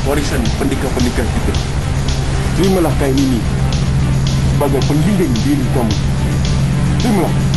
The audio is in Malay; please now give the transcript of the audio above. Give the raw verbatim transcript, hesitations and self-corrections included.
warisan pendekar-pendekar kita. Terimalah kain ini sebagai pengiring diri kamu. Terimalah.